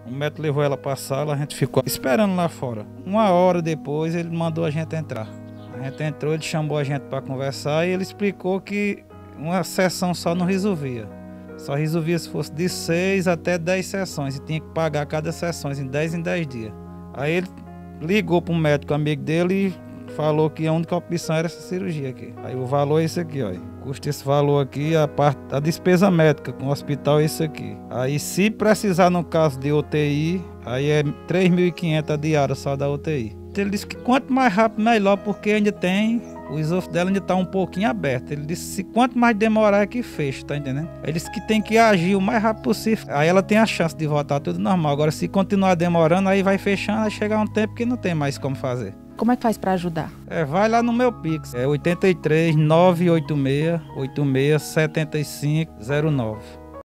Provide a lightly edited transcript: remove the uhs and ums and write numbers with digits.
O médico levou ela para a sala, a gente ficou esperando lá fora. 1 hora depois ele mandou a gente entrar. A gente entrou, ele chamou a gente para conversar e ele explicou que uma sessão só não resolvia. Só resolvia se fosse de 6 até 10 sessões e tinha que pagar cada sessão em 10 dias. Aí ele ligou para um médico amigo dele e falou que a única opção era essa cirurgia aqui. Aí o valor é esse aqui, ó. Custa esse valor aqui, a despesa médica com o hospital é isso aqui. Aí se precisar no caso de UTI, aí é 3.500 a diária só da UTI. Ele disse que quanto mais rápido melhor, porque ainda tem, o esôfago dela ainda está um pouquinho aberto. Ele disse que quanto mais demorar é que fecha, tá entendendo? Ele disse que tem que agir o mais rápido possível. Aí ela tem a chance de voltar tudo normal. Agora se continuar demorando, aí vai fechando, aí chegar um tempo que não tem mais como fazer. Como é que faz para ajudar? Vai lá no meu Pix, é 83 986 86 75 09.